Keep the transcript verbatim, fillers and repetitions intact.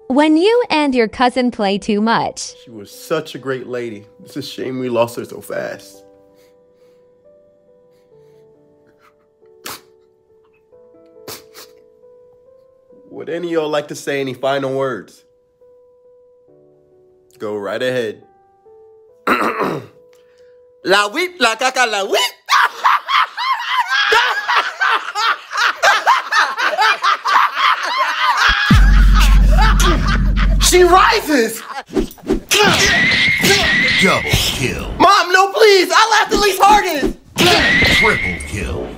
When you and your cousin play too much. She was such a great lady. It's a shame we lost her so fast. Would any of y'all like to say any final words? Go right ahead. La whip, la caca, la whip. She rises! Double kill. Mom, no, please! I laughed at least hardest! Triple kill.